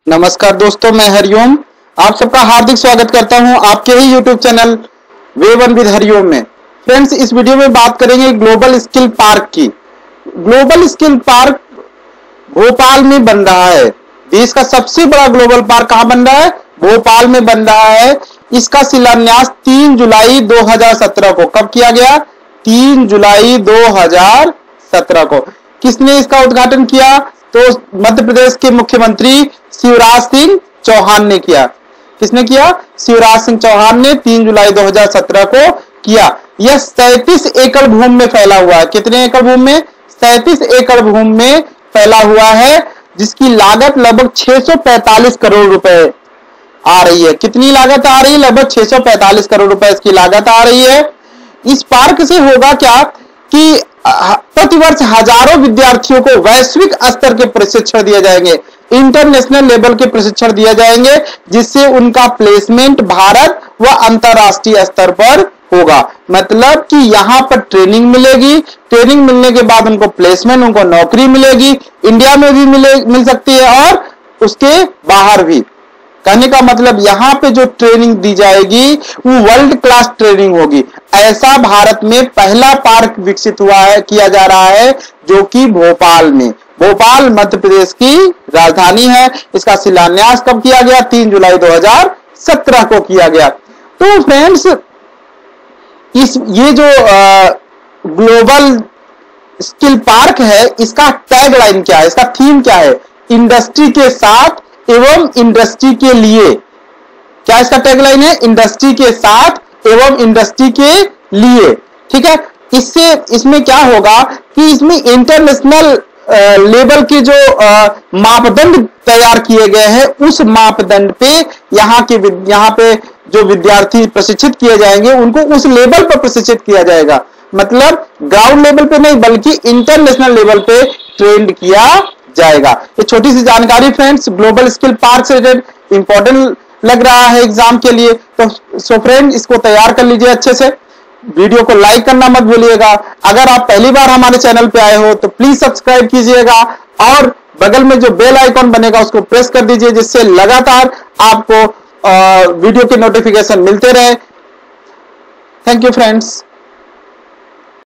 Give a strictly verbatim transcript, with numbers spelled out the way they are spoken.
नमस्कार दोस्तों, मैं हरिओम आप सबका हार्दिक स्वागत करता हूं आपके ही YouTube channel way one with Hariom में। फ्रेंड्स, इस वीडियो में बात करेंगे ग्लोबल स्किल पार्क की। ग्लोबल स्किल पार्क भोपाल में बन रहा है। देश का सबसे बड़ा ग्लोबल पार्क कहां बन रहा है? भोपाल में बन रहा है। इसका शिलान्यास तीन जुलाई दो हज़ार सत्रह को कब किया गया? तीन जुलाई दो हज़ार सत्रह को। किसने इसका उद्घाटन किया? तो मध्य प्रदेश के मुख्यमंत्री शिवराज सिंह चौहान ने किया। किसने किया? शिवराज सिंह चौहान ने तीन जुलाई दो हज़ार सत्रह को किया। यह सैंतीस एकड़ भूमि में फैला हुआ है। कितने एकड़ भूमि में? सैंतीस एकड़ भूमि में फैला हुआ है, जिसकी लागत लगभग छह सौ पैंतालीस करोड़ रुपए आ रही है। कितनी लागत आ रही है? लगभग छह सौ पैंतालीस करोड़ रुपए इसकी लागत आ रही है। इस पार्क से होगा क्या कि प्रतिवर्ष हजारों विद्यार्थियों को वैश्विक स्तर के प्रशिक्षण दिए जाएंगे, इंटरनेशनल लेवल के प्रशिक्षण दिए जाएंगे, जिससे उनका प्लेसमेंट भारत व अंतरराष्ट्रीय स्तर पर होगा। मतलब कि यहाँ पर ट्रेनिंग मिलेगी, ट्रेनिंग मिलने के बाद उनको प्लेसमेंट, उनको नौकरी मिलेगी। इंडिया में भी मिले मिल सकती है और उसके बाहर भी। कहने का मतलब यहाँ पे जो ट्रेनिंग दी जाएगी वो वर्ल्ड क्लास ट्रेनिंग होगी। ऐसा भारत में पहला पार्क विकसित हुआ है, किया जा रहा है, जो कि भोपाल में। भोपाल मध्य प्रदेश की राजधानी है। इसका शिलान्यास कब किया गया? तीन जुलाई दो हज़ार सत्रह को किया गया। तो फ्रेंड्स, इस ये जो ग्लोबल स्किल पार्क है, इसका टैगलाइन क्या है? इसका थीम क्या है? इंडस्ट्री के साथ एवं इंडस्ट्री के लिए। क्या इसका टैगलाइन है? इंडस्ट्री के साथ एवं इंडस्ट्री के लिए। ठीक है। इससे इसमें क्या होगा कि इसमें इंटरनेशनल लेवल के जो मापदंड तैयार किए गए हैं, उस मापदंड पे यहाँ के यहाँ पे जो विद्यार्थी प्रशिक्षित किए जाएंगे, उनको उस लेवल पर प्रशिक्षित किया जाएगा। मतलब ग्राउंड लेवल पे नहीं, बल्कि इंटरनेशनल लेवल पे ट्रेंड किया जाएगा। ये छोटी सी जानकारी फ्रेंड्स ग्लोबल स्किल पार्क से रिलेटेड इंपॉर्टेंट लग रहा है एग्जाम के लिए। तो सो फ्रेंड, इसको तैयार कर लीजिए अच्छे से। वीडियो को लाइक करना मत भूलिएगा। अगर आप पहली बार हमारे चैनल पे आए हो तो प्लीज सब्सक्राइब कीजिएगा और बगल में जो बेल आइकॉन बनेगा उसको प्रेस कर दीजिए, जिससे लगातार आपको वीडियो के नोटिफिकेशन मिलते रहे। Thank you friends.